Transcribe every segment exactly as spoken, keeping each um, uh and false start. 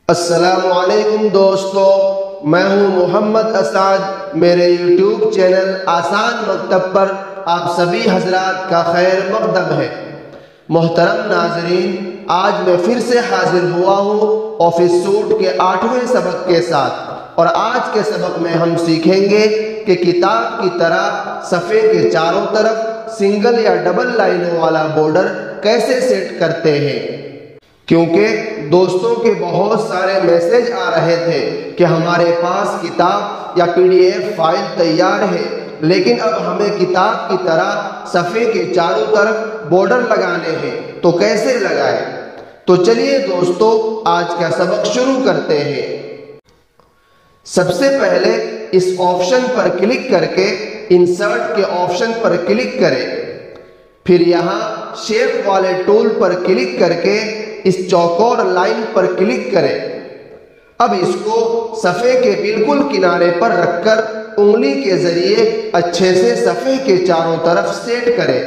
अस्सलामुअलैकुम दोस्तों, मैं हूं मोहम्मद असाद। मेरे यूट्यूब चैनल आसान मकतब पर आप सभी हजरात का खैर मकदम है। मोहतरम नाजरीन, आज मैं फिर से हाजिर हुआ हूं ऑफिस सूट के आठवें सबक के साथ। और आज के सबक में हम सीखेंगे कि किताब की तरह सफ़े के चारों तरफ सिंगल या डबल लाइनों वाला बॉर्डर कैसे सेट करते हैं। क्योंकि दोस्तों के बहुत सारे मैसेज आ रहे थे कि हमारे पास किताब या पीडीएफ फाइल तैयार है, लेकिन अब हमें किताब की तरह सफ़े के चारों तरफ बॉर्डर लगाने हैं, तो कैसे लगाएं। तो चलिए दोस्तों, आज का सबक शुरू करते हैं। सबसे पहले इस ऑप्शन पर क्लिक करके इंसर्ट के ऑप्शन पर क्लिक करें। फिर यहाँ शेप वाले टूल पर क्लिक करके इस चौकोर लाइन पर क्लिक करें। अब इसको सफ़े के बिल्कुल किनारे पर रखकर उंगली के जरिए अच्छे से सफ़े के चारों तरफ सेट करें।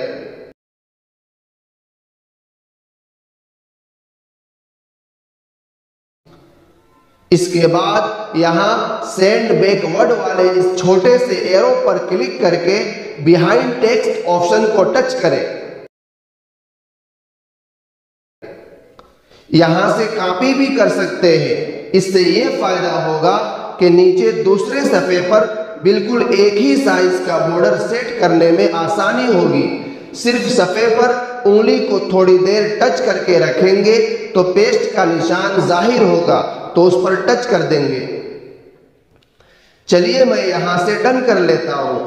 इसके बाद यहाँ सेंड बैकवर्ड वाले इस छोटे से एरो पर क्लिक करके बिहाइंड टेक्स्ट ऑप्शन को टच करें। यहां से कॉपी भी कर सकते हैं। इससे ये फायदा होगा कि नीचे दूसरे सफ़े पर बिल्कुल एक ही साइज का बॉर्डर सेट करने में आसानी होगी। सिर्फ सफ़े पर उंगली को थोड़ी देर टच करके रखेंगे तो पेस्ट का निशान जाहिर होगा, तो उस पर टच कर देंगे। चलिए मैं यहां से डन कर लेता हूं।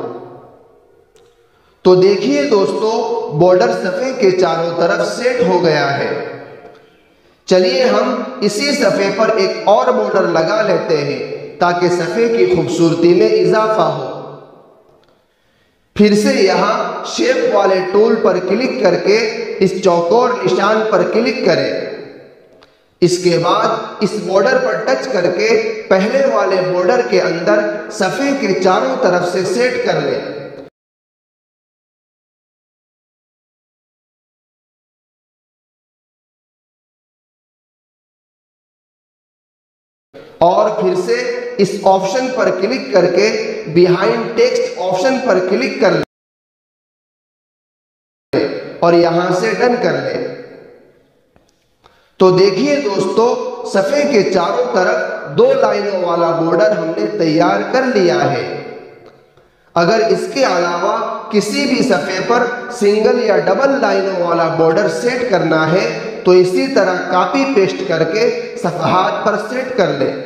तो देखिए दोस्तों, बॉर्डर सफ़े के चारों तरफ सेट हो गया है। चलिए हम इसी सफ़े पर एक और बॉर्डर लगा लेते हैं ताकि सफ़े की खूबसूरती में इजाफा हो। फिर से यहाँ शेप वाले टूल पर क्लिक करके इस चौकोर निशान पर क्लिक करें। इसके बाद इस बॉर्डर पर टच करके पहले वाले बॉर्डर के अंदर सफ़े के चारों तरफ से सेट कर लें। और फिर से इस ऑप्शन पर क्लिक करके बिहाइंड टेक्स्ट ऑप्शन पर क्लिक कर लें और यहां से डन कर लें। तो देखिए दोस्तों, सफ़े के चारों तरफ दो लाइनों वाला बॉर्डर हमने तैयार कर लिया है। अगर इसके अलावा किसी भी सफ़े पर सिंगल या डबल लाइनों वाला बॉर्डर सेट करना है तो इसी तरह कॉपी पेस्ट करके सफ़हात पर सेट कर लें।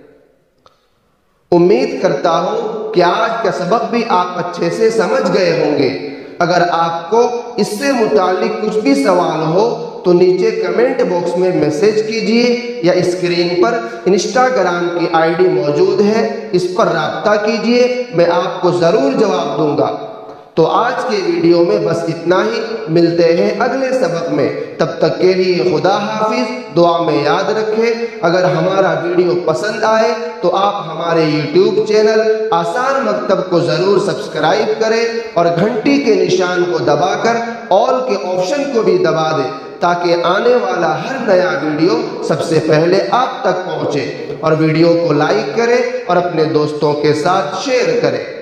उम्मीद करता हूं कि आज का सबक भी आप अच्छे से समझ गए होंगे। अगर आपको इससे मुताल्लिक कुछ भी सवाल हो तो नीचे कमेंट बॉक्स में मैसेज कीजिए या स्क्रीन पर इंस्टाग्राम की आईडी मौजूद है, इस पर राब्ता कीजिए, मैं आपको ज़रूर जवाब दूंगा। तो आज के वीडियो में बस इतना ही। मिलते हैं अगले सबक में, तब तक के लिए खुदा हाफिज। दुआ में याद रखें, अगर हमारा वीडियो पसंद आए तो आप हमारे यूट्यूब चैनल आसान मकतब को ज़रूर सब्सक्राइब करें और घंटी के निशान को दबाकर ऑल के ऑप्शन को भी दबा दें ताकि आने वाला हर नया वीडियो सबसे पहले आप तक पहुँचे। और वीडियो को लाइक करें और अपने दोस्तों के साथ शेयर करें।